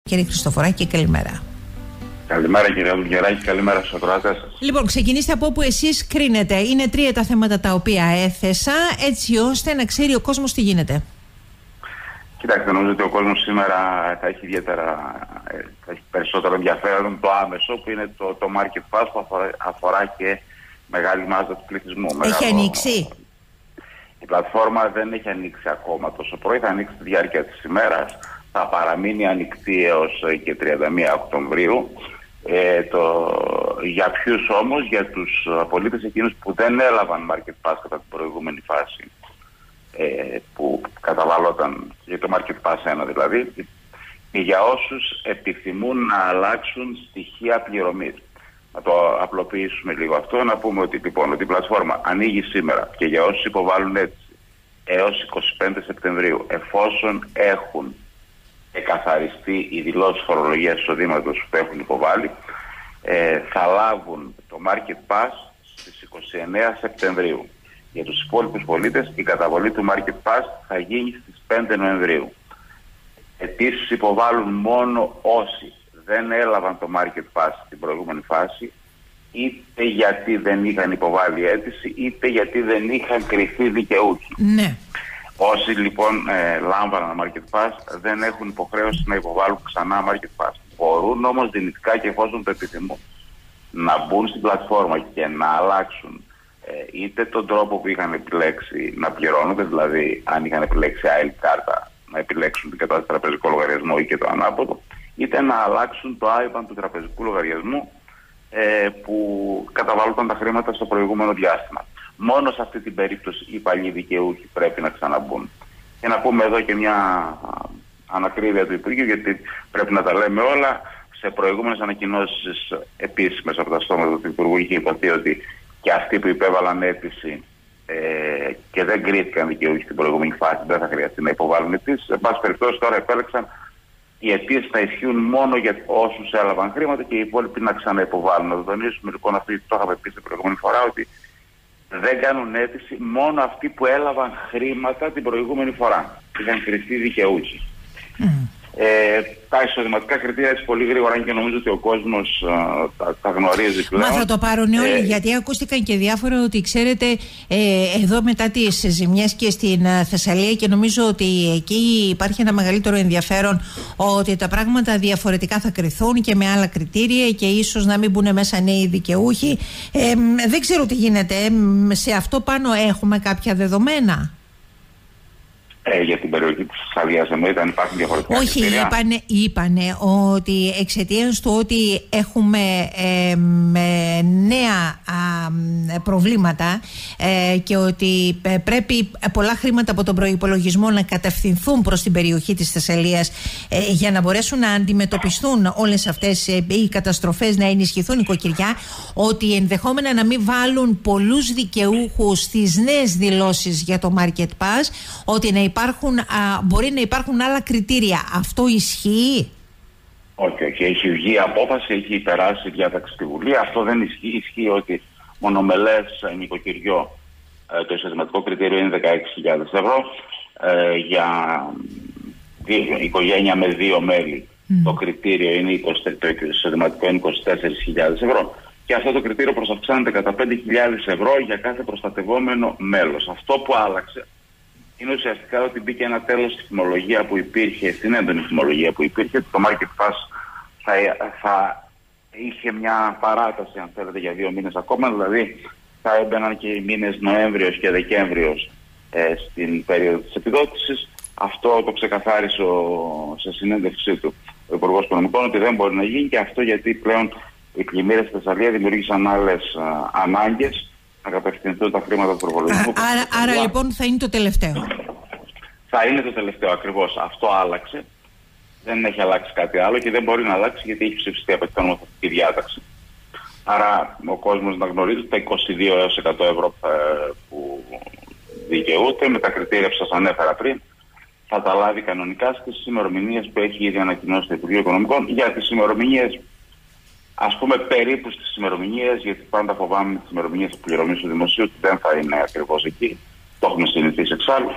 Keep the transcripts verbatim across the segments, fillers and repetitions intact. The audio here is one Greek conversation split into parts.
Κύριε Χριστοφοράκη, καλημέρα. Καλημέρα κύριε Λουγεράκη, καλημέρα στους ακροατές σας. Λοιπόν, ξεκινήστε από όπου εσείς κρίνετε. Είναι τρία τα θέματα τα οποία έθεσα, έτσι ώστε να ξέρει ο κόσμος τι γίνεται. Κοιτάξτε, νομίζω ότι ο κόσμος σήμερα θα έχει ιδιαίτερα, θα έχει περισσότερο ενδιαφέρον το άμεσο, που είναι το, το Market Pass, που αφορά, αφορά και μεγάλη μάζα του πληθυσμού. Έχει Μεγάλο... ανοίξει. Η πλατφόρμα δεν έχει ανοίξει ακόμα τόσο πρωί, θα ανοίξει τη διάρκεια της ημέρας, θα παραμείνει ανοιχτή έως και τριάντα μία Οκτωβρίου. Ε, το, για ποιους όμως? Για τους πολίτες εκείνους που δεν έλαβαν Market Pass κατά την προηγούμενη φάση, ε, που καταβάλλονταν για το Market Pass ένα δηλαδή, και για όσους επιθυμούν να αλλάξουν στοιχεία πληρωμής. Να το απλοποιήσουμε λίγο αυτό, να πούμε ότι, λοιπόν, ότι η πλατφόρμα ανοίγει σήμερα και για όσους υποβάλλουν έτσι έως εικοστή πέμπτη Σεπτεμβρίου, εφόσον έχουν εκαθαριστεί οι δηλώσεις φορολογίας εισοδήματος που έχουν υποβάλει, ε, θα λάβουν το Market Pass στις εικοστή ενάτη Σεπτεμβρίου. Για τους υπόλοιπους πολίτες η καταβολή του Market Pass θα γίνει στις πέντε Νοεμβρίου. Επίσης υποβάλλουν μόνο όσοι δεν έλαβαν το Market Pass στην προηγούμενη φάση, είτε γιατί δεν είχαν υποβάλει αίτηση, είτε γιατί δεν είχαν κριθεί δικαιούχοι. Ναι. Όσοι λοιπόν ε, λάμβαναν Market Pass δεν έχουν υποχρέωση να υποβάλουν ξανά Market Pass. Μπορούν όμως δυνητικά, και εφόσον το επιθυμούν, να μπουν στην πλατφόρμα και να αλλάξουν ε, είτε τον τρόπο που είχαν επιλέξει να πληρώνονται, δηλαδή αν είχαν επιλέξει άιλ κάρτα, να επιλέξουν την κατάσταση τραπεζικού λογαριασμού ή και το ανάποδο, είτε να αλλάξουν το άι μπαν του τραπεζικού λογαριασμού ε, που καταβάλλονταν τα χρήματα στο προηγούμενο διάστημα. Μόνο σε αυτή την περίπτωση οι παλιοί δικαιούχοι πρέπει να ξαναμπούν. Και να πούμε εδώ και μια ανακρίβεια του Υπουργείου, γιατί πρέπει να τα λέμε όλα. Σε προηγούμενες ανακοινώσεις επίσημες από τα στόματα του Υπουργού είχε υποθεί ότι και αυτοί που υπέβαλαν αίτηση ε, και δεν κρίθηκαν δικαιούχοι στην προηγούμενη φάση δεν θα χρειαστεί να υποβάλουν αιτήσεις. Σε πάση περιπτώσει τώρα επέλεξαν οι αιτήσεις να ισχύουν μόνο για όσους έλαβαν χρήματα και οι υπόλοιποι να ξαναυποβάλουν. Να το τονίσουμε λοιπόν αυτό, το είχαμε πει την προηγούμενη φορά, ότι δεν κάνουν αίτηση μόνο αυτοί που έλαβαν χρήματα την προηγούμενη φορά. Είχαν κριθεί δικαιούχοι. Mm. Ε, τα εισοδηματικά κριτήρια έτσι πολύ γρήγορα, και νομίζω ότι ο κόσμος α, τα, τα γνωρίζει πλέον. Μα θα το πάρουν όλοι, ε, γιατί ακούστηκαν και διάφορα ότι ξέρετε ε, εδώ μετά τις ζημιές και στην α, Θεσσαλία, και νομίζω ότι εκεί υπάρχει ένα μεγαλύτερο ενδιαφέρον ότι τα πράγματα διαφορετικά θα κριθούν και με άλλα κριτήρια και ίσως να μην μπουν μέσα νέοι δικαιούχοι. Ε, δεν ξέρω τι γίνεται. Σε αυτό πάνω έχουμε κάποια δεδομένα? Ε, για την περιοχή της Θεσσαλίας εννοείται, αν υπάρχουν διαφορετικά Όχι, κριτήρια. είπανε, είπανε ότι εξαιτίας του ότι έχουμε ε, με νέα α, προβλήματα ε, και ότι ε, πρέπει πολλά χρήματα από τον προϋπολογισμό να κατευθυνθούν προς την περιοχή της Θεσσαλίας ε, για να μπορέσουν να αντιμετωπιστούν όλες αυτές ε, οι καταστροφές, να ενισχυθούν οι οικοκυριά, ότι ενδεχόμενα να μην βάλουν πολλούς δικαιούχους στις νέες δηλώσεις για το Market Pass, ότι να υπάρχουν, α, μπορεί να υπάρχουν άλλα κριτήρια. Αυτό ισχύει? Όχι, όχι. Έχει βγει απόφαση, έχει περάσει η διάταξη στη Βουλή. Αυτό δεν ισχύει. Ισχύει ότι μονομελές νοικοκυριό ε, το εισοδηματικό κριτήριο είναι δεκαέξι χιλιάδες ευρώ. Ε, για δύο, οικογένεια με δύο μέλη mm. το κριτήριο είναι είκοσι, το εισοδηματικό είναι είκοσι τέσσερις χιλιάδες ευρώ. Και αυτό το κριτήριο προσαυξάνεται κατά πέντε χιλιάδες ευρώ για κάθε προστατευόμενο μέλος. Αυτό που άλλαξε είναι ουσιαστικά ότι μπήκε ένα τέλος στη θυμολογία που υπήρχε, στην έντονη θυμολογία που υπήρχε. Το Market Pass θα, θα είχε μια παράταση, αν θέλετε, για δύο μήνες ακόμα. Δηλαδή θα έμπαιναν και οι μήνες Νοέμβριος και Δεκέμβριος ε, στην περίοδο της επιδότησης. Αυτό το ξεκαθάρισε ο, σε συνέντευξή του ο Υπουργός Οικονομικών, ότι δεν μπορεί να γίνει, και αυτό γιατί πλέον οι πλημμύρες στη Θεσσαλία δημιούργησαν άλλες ανάγκες να κατευθυνθούν τα χρήματα του προπολογισμού. Άρα, άρα λοιπόν θα είναι το τελευταίο. Θα είναι το τελευταίο ακριβώς. Αυτό άλλαξε. Δεν έχει αλλάξει κάτι άλλο και δεν μπορεί να αλλάξει, γιατί έχει ψηφιστεί από την νομοθετική διάταξη. Άρα ο κόσμος να γνωρίζει τα είκοσι δύο έως εκατό ευρώ που δικαιούται με τα κριτήρια που σας ανέφερα πριν. Θα τα λάβει κανονικά στις ημερομηνίες που έχει ήδη ανακοινώσει το Υπουργείο Οικονομικών. Για τις ημερομηνίες, ας πούμε περίπου στις ημερομηνίες, γιατί πάντα φοβάμαι τις ημερομηνίες της πληρωμής του δημοσίου ότι δεν θα είναι ακριβώς εκεί. Το έχουμε συνηθίσει εξάλλου.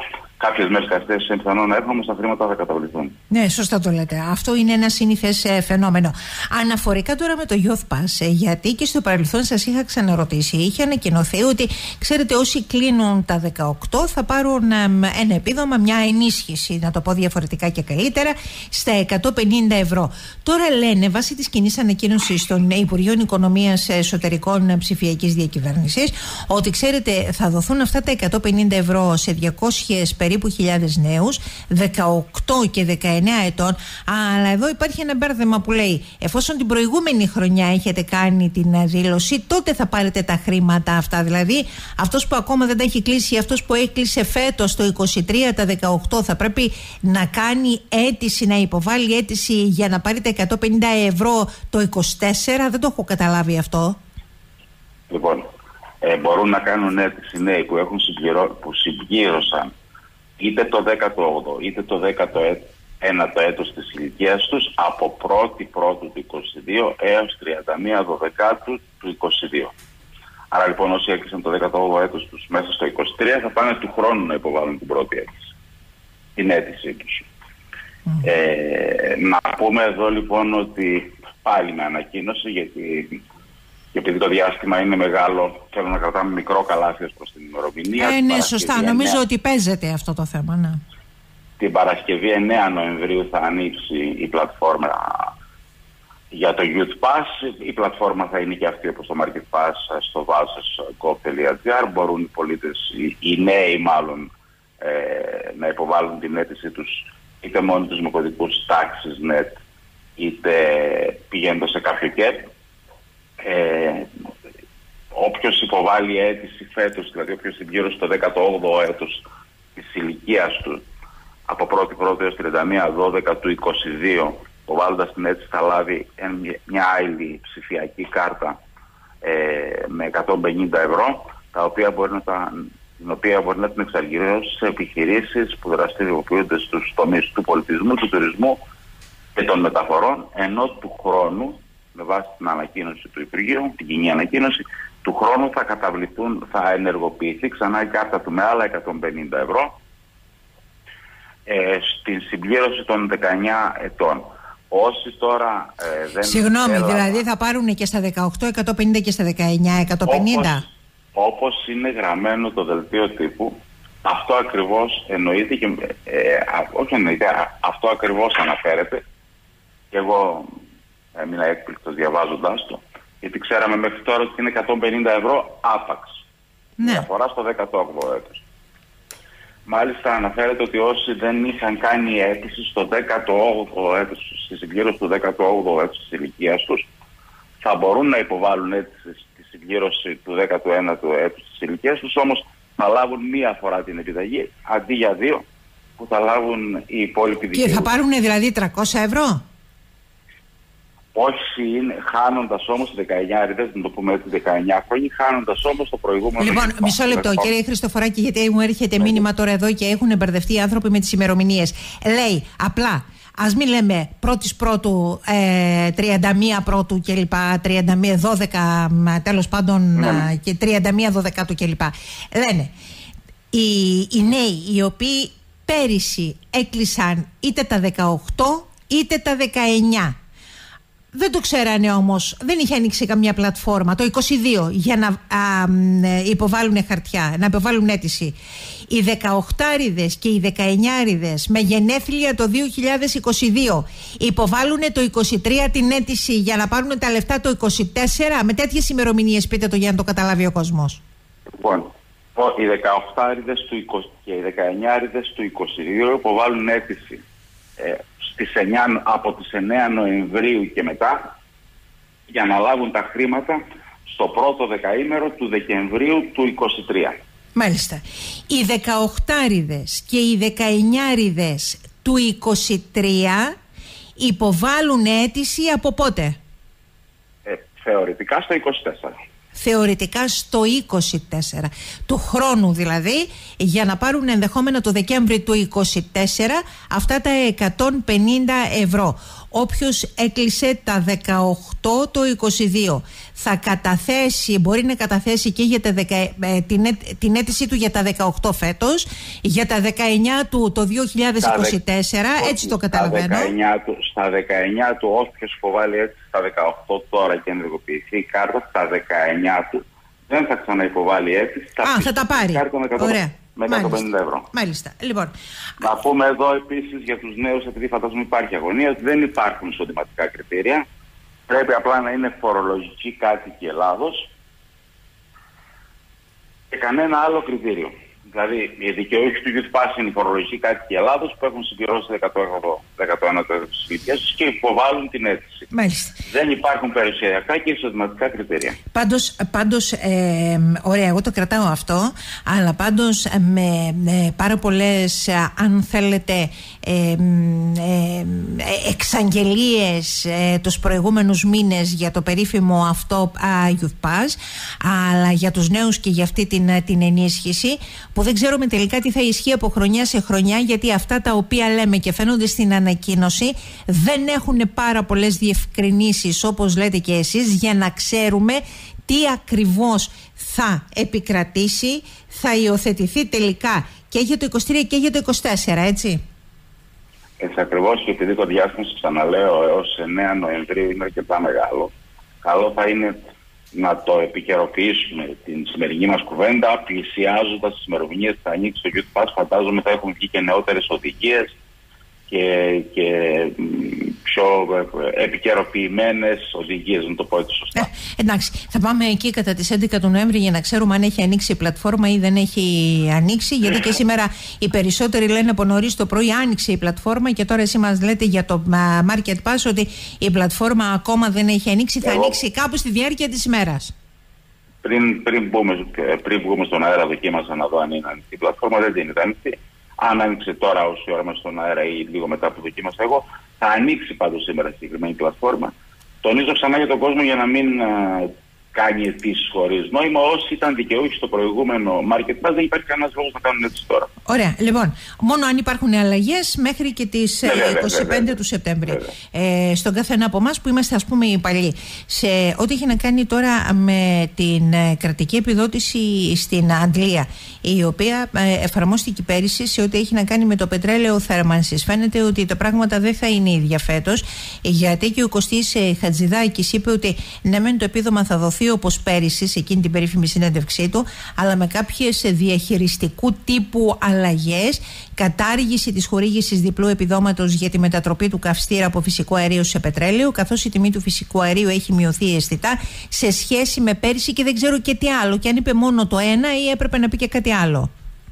κάποιες μέρες καθυστέρησης είναι πιθανό να έρχομαι, στα χρήματα θα καταβληθούν. Ναι, σωστά το λέτε. Αυτό είναι ένα συνήθες ε, φαινόμενο. Αναφορικά τώρα με το Youth Pass, ε, γιατί και στο παρελθόν σας είχα ξαναρωτήσει, είχε ανακοινωθεί ότι, ξέρετε, όσοι κλείνουν τα δεκαοκτώ θα πάρουν ε, ένα επίδομα, μια ενίσχυση, να το πω διαφορετικά και καλύτερα, στα εκατόν πενήντα ευρώ. Τώρα λένε, βάσει της κοινής ανακοίνωσης των Υπουργείων Οικονομίας Εσωτερικών Ψηφιακής Διακυβέρνησης, ότι, ξέρετε, θα δοθούν αυτά τα εκατόν πενήντα ευρώ σε διακόσιες περίπου χιλιάδες νέους, δεκαοκτώ και δεκαεννέα ετών. Αλλά εδώ υπάρχει ένα μπέρδεμα που λέει, εφόσον την προηγούμενη χρονιά έχετε κάνει την δήλωση, τότε θα πάρετε τα χρήματα αυτά. Δηλαδή, αυτός που ακόμα δεν τα έχει κλείσει, αυτός που έκλεισε φέτος το είκοσι τρία τα δεκαοκτώ, θα πρέπει να κάνει αίτηση, να υποβάλει αίτηση για να πάρει τα εκατόν πενήντα ευρώ το είκοσι τέσσερα. Δεν το έχω καταλάβει αυτό. Λοιπόν, ε, μπορούν να κάνουν αίτηση νέοι που, έχουν συμπληρώ, που συμπλήρωσαν είτε το δέκατο όγδοο είτε το δέκατο ένατο έτος της ηλικίας τους από πρώτη πρώτου του είκοσι δύο έως τριάντα μία δωδεκάτου του είκοσι δύο. Άρα λοιπόν όσοι έκλεισαν το δέκατο όγδοο έτος τους μέσα στο είκοσι τρία θα πάνε του χρόνου να υποβάλουν την πρώτη αίτηση, την αίτησή τους. Mm. Ε, να πούμε εδώ λοιπόν ότι πάλι με ανακοίνωση, γιατί και επειδή το διάστημα είναι μεγάλο, θέλω να κρατάμε μικρό καλάθι προς την ημερομηνία. Ε, ναι, σωστά. εννέα... Νομίζω ότι παίζεται αυτό το θέμα, ναι. Την Παρασκευή εννέα Νοεμβρίου θα ανοίξει η πλατφόρμα για το Youth Pass. Η πλατφόρμα θα είναι και αυτή όπως το Market Pass στο βάσος τελεία gov τελεία gr. Μπορούν οι πολίτες, οι, οι νέοι μάλλον, ε, να υποβάλουν την αίτησή τους είτε μόνοι τους με κωδικούς τάξης net, είτε πηγαίνοντας σε κάποιο κεπ. Ε, όποιος υποβάλει αίτηση φέτος, δηλαδή όποιος συμπλήρωσε το δέκατο όγδοο έτος της ηλικίας του από πρώτη πρώτη έως τριάντα μία δώδεκα του είκοσι δύο, υποβάλλοντας την αίτηση θα λάβει μια άλλη ψηφιακή κάρτα ε, με εκατόν πενήντα ευρώ, τα οποία μπορεί να τα, την οποία μπορεί να την εξαργυρώσει σε επιχειρήσεις που δραστηριοποιούνται στους τομείς του πολιτισμού, του τουρισμού και των μεταφορών, ενώ του χρόνου, με βάση την ανακοίνωση του Υπουργείου, την κοινή ανακοίνωση, του χρόνου θα καταβληθούν, θα ενεργοποιηθεί ξανά η κάρτα του με άλλα εκατόν πενήντα ευρώ ε, στην συμπλήρωση των δεκαεννέα ετών. Όσοι τώρα ε, δεν... Συγγνώμη, έλαβα, δηλαδή θα πάρουν και στα δεκαοκτώ εκατόν πενήντα και στα δεκαεννέα εκατόν πενήντα. Όπως, όπως είναι γραμμένο το δελτίο τύπου, αυτό ακριβώς εννοείται και... Ε, α, όχι εννοείται, αυτό ακριβώς αναφέρεται. Και εγώ έμεινα έκπληκτος διαβάζοντας το, γιατί ξέραμε μέχρι τώρα ότι είναι εκατόν πενήντα ευρώ άπαξ. Ναι. Διαφορά στο δέκατο όγδοο έτος. Μάλιστα αναφέρεται ότι όσοι δεν είχαν κάνει αίτηση στο δέκατο όγδοο έτος, στη συμπλήρωση του δέκατο όγδοου έτους της ηλικίας τους, θα μπορούν να υποβάλουν αίτηση στη συμπλήρωση του δέκατου ένατου έτους της ηλικίας τους, όμως θα λάβουν μία φορά την επιταγή αντί για δύο που θα λάβουν οι υπόλοιποι δικαιούχοι. Και θα πάρουν δηλαδή τριακόσια ευρώ. Όσοι είναι, χάνοντας όμως δεκαεννιάριδες, να το πούμε έτσι, δεκαεννέα χρόνια, χάνοντας όμως το προηγούμενο. Λοιπόν, μισό λεπτό, κύριε Χριστοφοράκη, γιατί μου έρχεται ναι. μήνυμα τώρα εδώ και έχουν μπερδευτεί οι άνθρωποι με τις ημερομηνίες. Λέει απλά, ας μην λέμε πρώτης πρώτου, ε, τριάντα μία πρώτου κλπ. τριάντα μία δώδεκα, τέλος πάντων, ναι. και τριάντα μία δωδεκάτου κλπ. Λένε, οι, οι νέοι οι οποίοι πέρυσι έκλεισαν είτε τα δεκαοκτώ είτε τα δεκαεννέα. Δεν το ξέρανε όμως, δεν είχε ανοίξει καμία πλατφόρμα το είκοσι δύο για να α, υποβάλουν χαρτιά, να υποβάλουν αίτηση. Οι δεκαοκτάριδες και οι δεκαεννιάριδες με γενέθλια το δύο χιλιάδες είκοσι δύο υποβάλλουν το είκοσι τρία την αίτηση για να πάρουν τα λεφτά το είκοσι τέσσερα. Με τέτοιες ημερομηνίες, πείτε το για να το καταλάβει ο κόσμος. Λοιπόν, οι δεκαοκτάριδες του είκοσι και οι δεκαεννιάριδες του είκοσι δύο υποβάλλουν αίτηση ε, στις εννέα, από τις εννέα Νοεμβρίου και μετά για να λάβουν τα χρήματα στο πρώτο δεκαήμερο του Δεκεμβρίου του είκοσι τρία. Μάλιστα. Οι δεκαοκτάριδες και οι δεκαεννιάριδες του είκοσι τρία υποβάλλουν αίτηση από πότε? Ε, θεωρητικά στο είκοσι τέσσερα. Θεωρητικά στο είκοσι τέσσερα του χρόνου, δηλαδή, για να πάρουν ενδεχόμενα το Δεκέμβρη του είκοσι τέσσερα αυτά τα εκατόν πενήντα ευρώ. όποιος έκλεισε τα δεκαοκτώ το είκοσι δύο θα καταθέσει, μπορεί να καταθέσει και για τα δεκα, ε, την, την αίτησή του για τα δεκαοκτώ φέτος, για τα δεκαεννιά του το δύο χιλιάδες είκοσι τέσσερα, δε... έτσι το καταλαβαίνω. Στα δεκαεννιά του, στα δεκαεννιά του όποιος υποβάλει έτσι στα δεκαοκτώ τώρα και ενεργοποιηθεί η κάρτα, στα δεκαεννιά του δεν θα ξαναυποβάλει αίτηση. Θα Α, θα τα πάρει. Ωραία. Με εκατόν πενήντα ευρώ. Μάλιστα. Λοιπόν. Να πούμε εδώ επίσης για τους νέους, επειδή φαντάζομαι υπάρχει αγωνία, δεν υπάρχουν εισοδηματικά κριτήρια. Πρέπει απλά να είναι φορολογικοί κάτοικοι Ελλάδος και κανένα άλλο κριτήριο. Δηλαδή, οι δικαιούχοι του Youth Pass είναι οι φορολογικοί κάτοικοι Ελλάδος που έχουν συμπληρώσει δεκατό ένα το έτος της ηλικίας τους και υποβάλλουν την αίτηση. Μάλιστα. Δεν υπάρχουν περιουσιακά και εισοδηματικά κριτήρια. Πάντως, πάντως ε, ωραία, εγώ το κρατάω αυτό, αλλά πάντως με ε, πάρα πολλές, αν θέλετε, ε, ε, ε, εξαγγελίες ε, τους προηγούμενους μήνες για το περίφημο αυτό α, Youth Pass, αλλά για τους νέους και για αυτή την, την ενίσχυση, που δεν ξέρουμε τελικά τι θα ισχύει από χρονιά σε χρονιά, γιατί αυτά τα οποία λέμε και φαίνονται στην ανακοίνωση δεν έχουν πάρα πολλές διευκρινήσεις, όπως λέτε και εσείς, για να ξέρουμε τι ακριβώς θα επικρατήσει, θα υιοθετηθεί τελικά και για το είκοσι τρία και για το είκοσι τέσσερα, έτσι. Έτσι ακριβώς, και επειδή το διάστημα, σας ξαναλέω, έως εννέα Νοεμβρίου είναι αρκετά μεγάλο, καλό θα είναι να το επικαιροποιήσουμε την σημερινή μας κουβέντα, πλησιάζοντας τις ημερομηνίες που θα ανοίξει το Youth Pass. Φαντάζομαι θα έχουν βγει και νεότερες οδηγίες και, και πιο επικαιροποιημένες οδηγίες, να το πω έτσι σωστά. Ε, εντάξει, θα πάμε εκεί κατά τις έντεκα του Νοέμβρη για να ξέρουμε αν έχει ανοίξει η πλατφόρμα ή δεν έχει ανοίξει, γιατί και σήμερα οι περισσότεροι λένε από νωρίς το πρωί άνοιξε η πλατφόρμα και τώρα εσύ μας λέτε για το Market Pass ότι η πλατφόρμα ακόμα δεν έχει ανοίξει. Θα Εγώ... ανοίξει κάπου στη διάρκεια της ημέρας. Πριν, πριν, μπούμε, πριν μπούμε στον αέρα, δοκίμασα να δω αν είναι ανοιχτή η πλατφόρμα, δεν είναι ανοιχτή. Αν άνοιξε τώρα όση ώρα μέσα στον αέρα ή λίγο μετά που δοκίμασα εγώ, θα ανοίξει πάντως σήμερα στη συγκεκριμένη πλατφόρμα. Τονίζω ξανά για τον κόσμο για να μην α, κάνει αιτήσεις χωρίς νόημα. Όσοι ήταν δικαιούχοι στο προηγούμενο Market Pass, δεν υπάρχει κανένας λόγος να κάνουν έτσι τώρα. Ωραία. Λοιπόν, μόνο αν υπάρχουν αλλαγές μέχρι και τις είκοσι πέντε του Σεπτέμβρη. Ε, στον καθένα από εμάς που είμαστε, ας πούμε, οι παλιοί. Σε ό,τι έχει να κάνει τώρα με την ε, κρατική επιδότηση στην Αγγλία, η οποία ε, εφαρμόστηκε πέρυσι σε ό,τι έχει να κάνει με το πετρέλαιο θέρμανσης. Φαίνεται ότι τα πράγματα δεν θα είναι ίδια φέτος, γιατί και ο Κωστής ε, Χατζηδάκης είπε ότι ναι, μεν το επίδομα θα δοθεί όπως πέρυσι, σε εκείνη την περίφημη συνέντευξή του, αλλά με κάποιες διαχειριστικού τύπου αλλαγές, κατάργηση της χορήγησης διπλού επιδόματος για τη μετατροπή του καυστήρα από φυσικό αέριο σε πετρέλαιο, καθώς η τιμή του φυσικού αερίου έχει μειωθεί αισθητά σε σχέση με πέρυσι και δεν ξέρω και τι άλλο. Και αν είπε μόνο το ένα ή έπρεπε να πει και κάτι άλλο.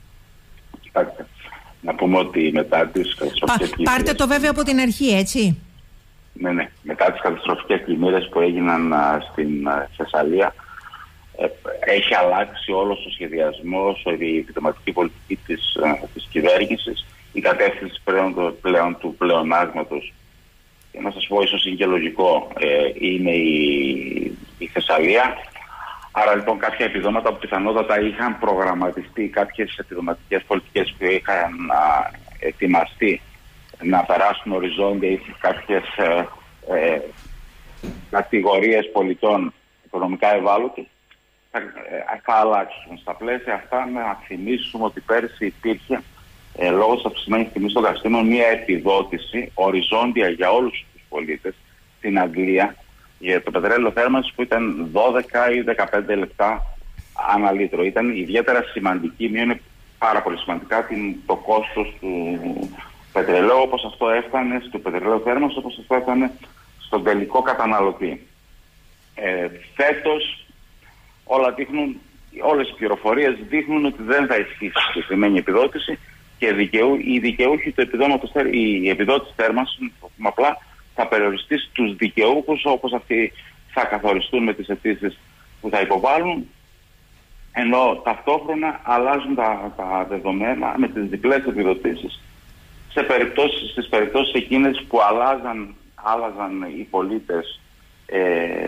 Κοιτάξτε, να πούμε ότι μετά τις καταστροφικές Πα, Πάρτε το βέβαια από την αρχή, έτσι. Ναι, ναι. Μετά τις καταστροφικές πλημμύρες που έγιναν α, στην α, Θεσσαλία, ε, έχει αλλάξει όλος ο σχεδιασμός, η επιδοματική πολιτική της, α, της κυβέρνησης, η κατεύθυνση πλέον, πλέον του πλεονάσματος. Και να σας πω, ίσως είναι και λογικό, ε, είναι η, η Θεσσαλία. Άρα λοιπόν κάποια επιδόματα που πιθανότατα είχαν προγραμματιστεί, κάποιες επιδοματικές πολιτικές που είχαν α, ετοιμαστεί να περάσουν οριζόντια ή κάποιες ε, ε, κατηγορίες πολιτών οικονομικά ευάλωτους, θα, ε, θα αλλάξουν. Στα πλαίσια αυτά να θυμίσουμε ότι πέρσι υπήρχε ε, λόγω της αυξημένης τιμής των καυσίμων μια επιδότηση οριζόντια για όλους τους πολίτες στην Αγγλία για το πετρέλαιο θέρμανσης που ήταν δώδεκα ή δεκαπέντε λεπτά ανά λίτρο. Ήταν ιδιαίτερα σημαντική, μείωνε πάρα πολύ σημαντικά την, το κόστος του πετρελαίου, όπως αυτό έφτανε στο πετρελαίο θέρμανσης, όπως αυτό έφτανε στον τελικό καταναλωτή. Ε, φέτος όλα δείχνουν, όλες οι πληροφορίες δείχνουν ότι δεν θα ισχύσει η συγκεκριμένη επιδότηση και δικαιού, οι δικαιούχοι του επιδόματος, η επιδότηση θέρμανσης απλά θα περιοριστεί στους δικαιούχους, όπως αυτοί θα καθοριστούν με τις αιτήσεις που θα υποβάλουν, ενώ ταυτόχρονα αλλάζουν τα, τα δεδομένα με τις διπλές επιδοτήσεις σε περιπτώσεις, στις περιπτώσεις εκείνες που αλλάζαν, άλλαζαν οι πολίτες ε,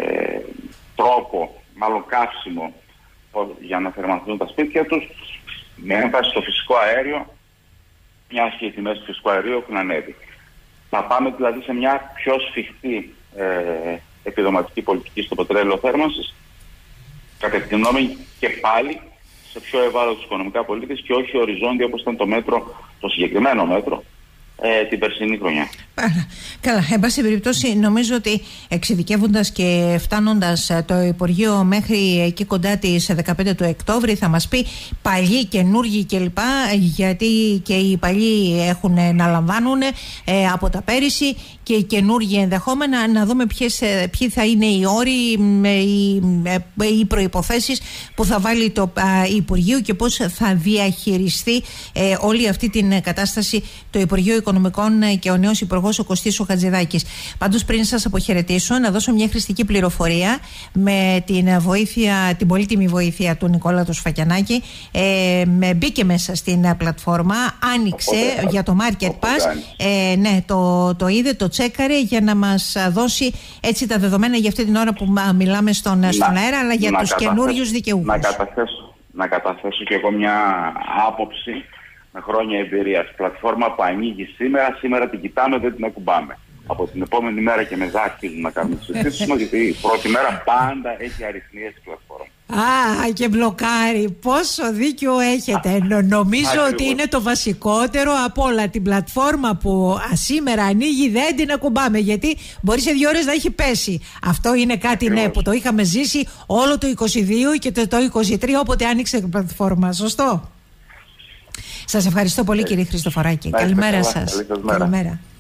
τρόπο, μάλλον καύσιμο για να θερμανθούν τα σπίτια τους, με έμφαση στο φυσικό αέριο, μιας και οι τιμές του φυσικού αερίου έχουν ανέβει. Θα πάμε δηλαδή σε μια πιο σφιχτή ε, επιδοματική πολιτική στο πετρέλαιο θέρμανσης, κατευθυνόμενη και πάλι σε πιο ευάλωτους οικονομικά πολίτες και όχι οριζόντια όπως ήταν το μέτρο, το συγκεκριμένο μέτρο, ε, την περσινή χρονιά. Καλά, εν πάση περιπτώσει, νομίζω ότι εξειδικεύοντας και φτάνοντας το Υπουργείο μέχρι εκεί κοντά τις δεκαπέντε του Οκτώβρη, θα μας πει παλιοί, καινούργοι κλπ. Γιατί και οι παλιοί έχουν να λαμβάνουν ε, από τα πέρυσι και οι καινούργοι ενδεχόμενα, να δούμε ποιες, ποιοι θα είναι οι όροι, οι, οι προϋποθέσεις που θα βάλει το α, Υπουργείο και πώς θα διαχειριστεί ε, όλη αυτή την κατάσταση το Υπουργείο Οικονομικών και ο νέος Υπουργός ο Κωστής ο Χατζηδάκης. Πάντως, πριν σας αποχαιρετήσω, να δώσω μια χρηστική πληροφορία με την βοήθεια, την πολύτιμη βοήθεια του Νικόλα του Σφακιανάκη. Ε, με μπήκε μέσα στην πλατφόρμα, άνοιξε οπότε, για το Market Pass. Ε, ναι, το, το είδε, το τσέκαρε για να μας δώσει έτσι τα δεδομένα για αυτή την ώρα που μιλάμε στον, να, στον αέρα, αλλά για τους καινούριους δικαιούχους. Να καταθέσω, να καταθέσω και εγώ μια άποψη με χρόνια εμπειρίας. Πλατφόρμα που ανοίγει σήμερα, σήμερα την κοιτάμε, δεν την ακουμπάμε. Από την επόμενη μέρα και μετά αρχίζουμε να κάνουμε τις συζητήσεις μας, γιατί η πρώτη μέρα πάντα έχει αριθμίες η πλατφόρμα. Α, και μπλοκάρει. Πόσο δίκιο έχετε. Νο, νομίζω Ακριβώς. ότι είναι το βασικότερο από όλα. Την πλατφόρμα που α, σήμερα ανοίγει δεν την ακουμπάμε, γιατί μπορεί σε δύο ώρες να έχει πέσει. Αυτό είναι κάτι Ακριβώς. ναι που το είχαμε ζήσει όλο το είκοσι δύο και το, το είκοσι τρία όποτε άνοιξε η πλατφόρμα. Σωστό. Σας ευχαριστώ πολύ, κύριε Χριστοφοράκη. Καλημέρα σας. Καλημέρα.